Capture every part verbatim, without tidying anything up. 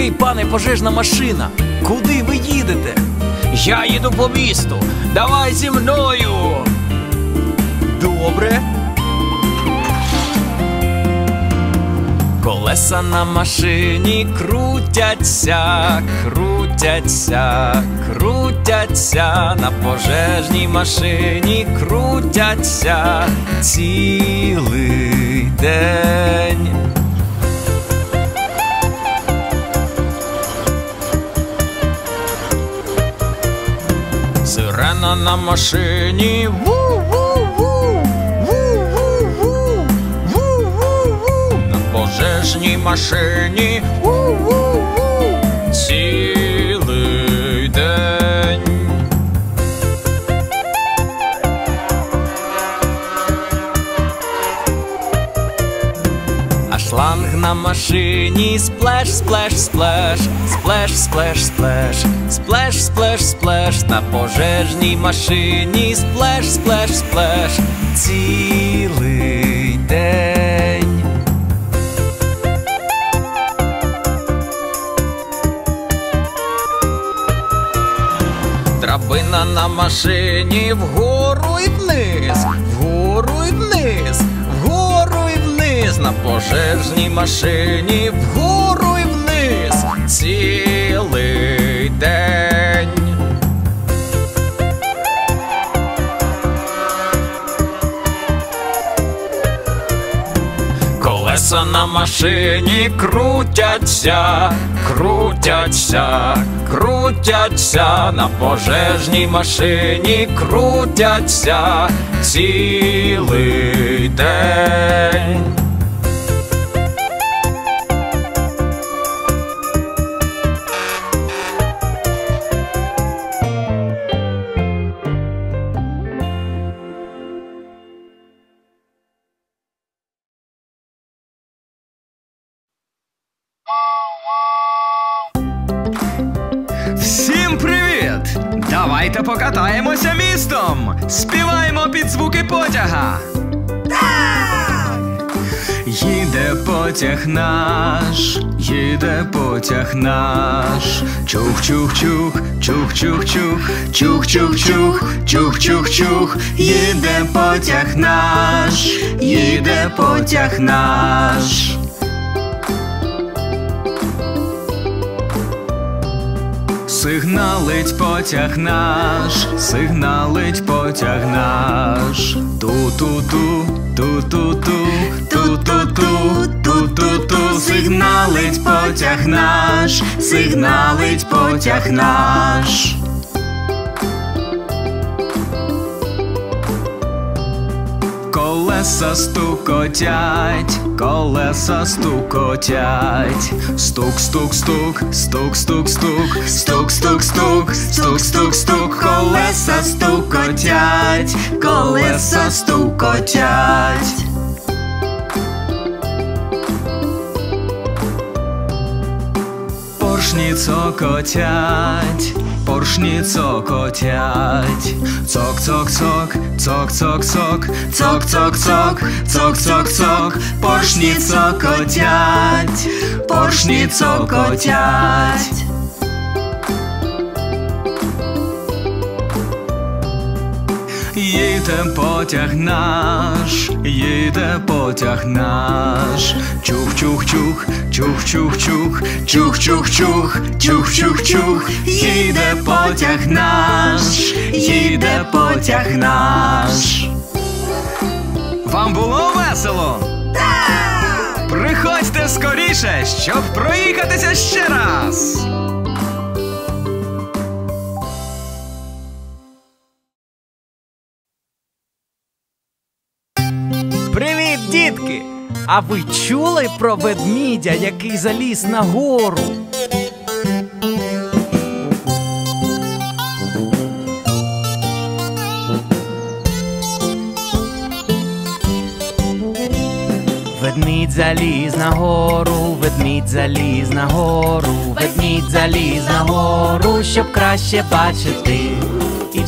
Добрий пане пожежна машина, куди ви їдете? Я їду по місту, давай зі мною. Добре. Колеса на машині крутяться, крутяться, крутяться, на пожежній машині крутяться цілий день. Сирена на машині, ву-ву-ву, ву-ву-ву, ву-ву-ву, на пожежній машині, ву-ву-ву, цілий день. А шланг на машині сплеш, сплеш, сплеш, сплеш, сплеш, сплеш, сплеш, сплеш, сплеш, на пожежній машині сплеш, сплеш, сплеш, цілий день. Драбина на машині вгору і вниз, вгору і вниз, вгору і вниз, на пожежній машині вгору і вниз, цілий день. Колеса на машині крутяться, крутяться, крутяться, на пожежній машині крутяться цілий день. Всім привіт! Давайте покатаємося містом! Співаємо під звуки потяга! Так! Їде потяг наш, їде потяг наш. Чух-чух-чух, чух-чух-чух, чух-чух-чух, чух-чух-чух. Їде потяг наш, їде потяг наш. Сигналить потяг наш, сигналить потяг наш. Ту-ту-ту, ту-ту-ту, ту-ту-ту, ту-ту-ту. Сигналить потяг наш, сигналить потяг наш. Колеса стукотять, колеса стукотять. Стук, стук, стук, стук, стук, стук, стук, стук, стук, стук, стук, стук. Колеса стукотять, колеса стукотять. Поршні цокотять, поршні цокотять. Цок-цок-цок, цок-цок-цок, цок-цок-цок, цок-цок-цок. Поршні цокотять, поршні цокотять. Їде потяг наш, їде потяг наш. Чух-чух-чух, чух-чух-чух, чух-чух-чух, чух-чух-чух. Їде потяг наш, їде потяг наш. Вам було весело? Так! Приходьте скоріше, щоб проїхатися ще раз. Привіт, дітки! А ви чули про ведмідя, який заліз на гору? Ведмідь заліз на гору, ведмідь заліз на гору, ведмідь заліз на гору, щоб краще бачити і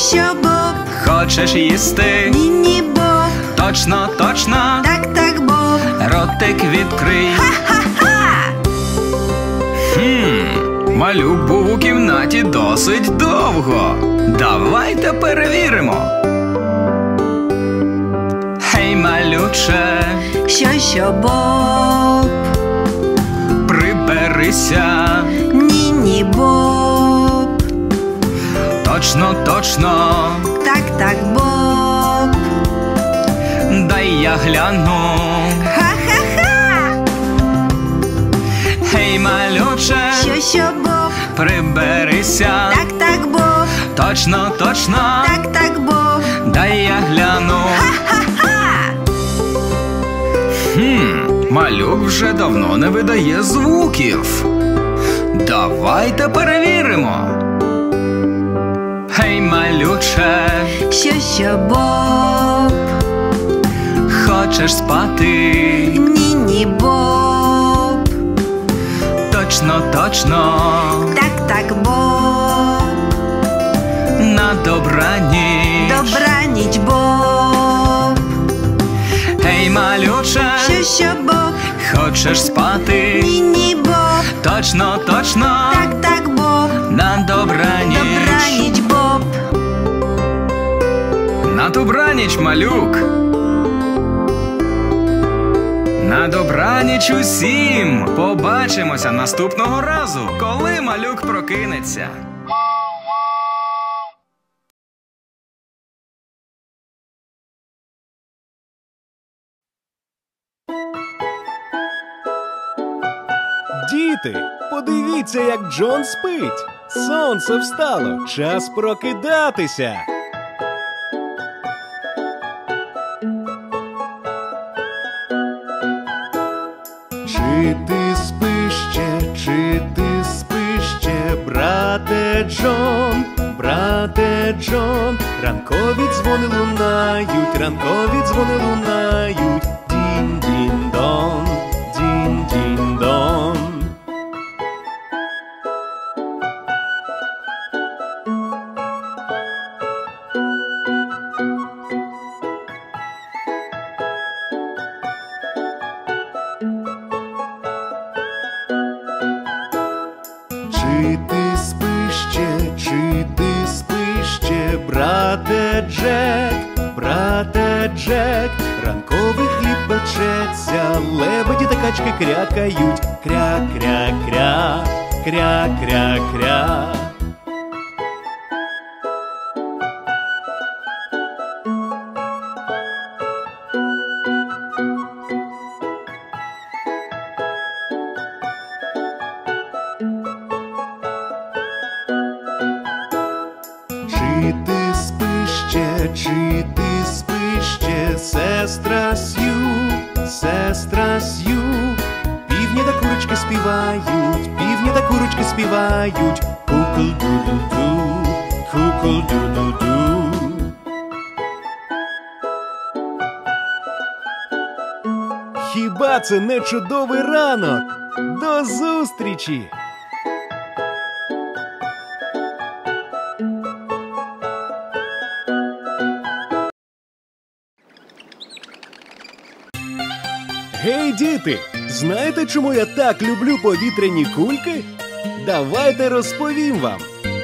що Боб? Хочеш їсти? Ні-ні, Боб. Точно, точно. Так, так, Боб. Ротик відкрий. Ха-ха-ха! Хм, малюк був у кімнаті досить довго. Давайте перевіримо. Гей, малюче, Що, що Боб? приберися. Ні-ні, Боб. Точно, точно. Так, так, Боб. Дай я гляну. Ха-ха-ха! Гей, малюче, Що, що Боб? приберися. Так, так, Боб. Точно, точно. Так, так, Боб. Дай я гляну. Ха-ха-ха! Хм, малюк вже давно не видає звуків. Давайте перевіримо. Гей, малюче, Що, що Боб? хочеш спати? Ні-ні, Боб. Точно, точно. Так, так, Боб. На добраніч. Добраніч, Боб. Гей, малюче, Що, що Боб? хочеш спати? Ні-ні, Боб. Точно, точно. Так, так, Боб. На добраніч. Добраніч, Боб. На добраніч, малюк. На добраніч усім. Побачимося наступного разу, коли малюк прокинеться. Діти, подивіться, як Джон спить. Сонце встало, час прокидатися. Чи ти спиш ще, чи ти спиш ще, брате Джон, брате Джон? Ранкові дзвони лунають, ранкові дзвони лунають. Дінь-дінь-дон, дінь-дінь-дон. Чи ти спиш ще, чи ти спиш ще, брате Джек, брате Джек? Ранковий хліб печеться, лебеді та качки крякають. Кря-кря-кря, кря-кря-кря. Чи ти спиш ще, чи ти спиш ще, сестра Сью, сестра Сью? Півні та курочки співають, півні та курочки співають. Кукл-ду-ду-ду, кукл-ду-ду-ду. Хіба це не чудовий ранок? До зустрічі! Гей, діти! Знаєте, чому я так люблю повітряні кульки? Давайте розповім вам.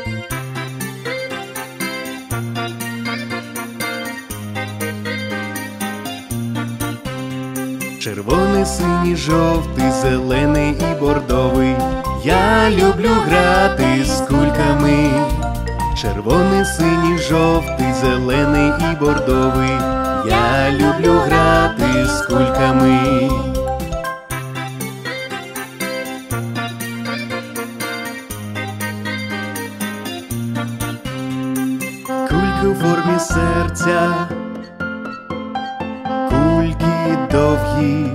Червоний, синій, жовтий, зелений і бордовий. Я люблю грати з кульками. Червоний, синій, жовтий, зелений і бордовий. Я люблю грати з кульками. Кульки у формі серця, кульки довгі,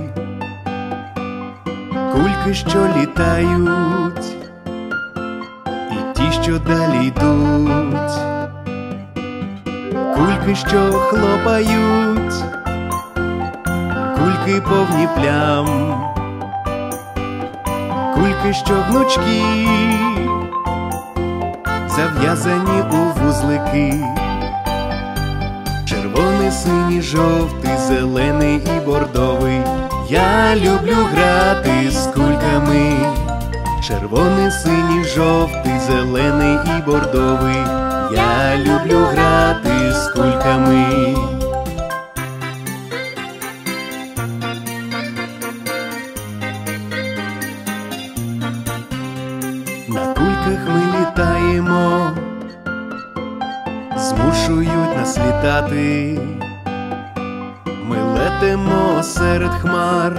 кульки, що літають, і ті, що далі йдуть, кульки, що хлопають, кульки повні плям, кульки, що гнучкі, зав'язані у вузлики. синій, жовтий, зелений і бордовий. Я люблю грати з кульками. Червоний, синій, жовтий, зелений і бордовий. Я люблю грати з кульками. На кульках ми літаємо, змушують нас літати. Ми летимо серед хмар,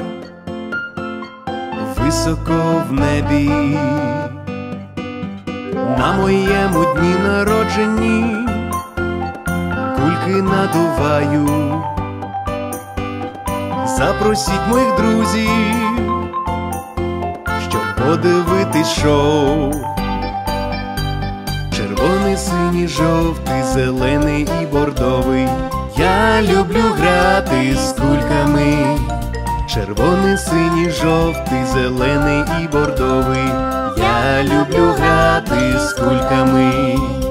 високо в небі. На моєму дні народженні кульки надуваю. Запросіть моїх друзів, щоб подивитись шоу. Червоний, синій, жовтий, зелений і бордовий. Я люблю грати з кульками. Червоний, синій, жовтий, зелений і бордовий. Я люблю грати з кульками.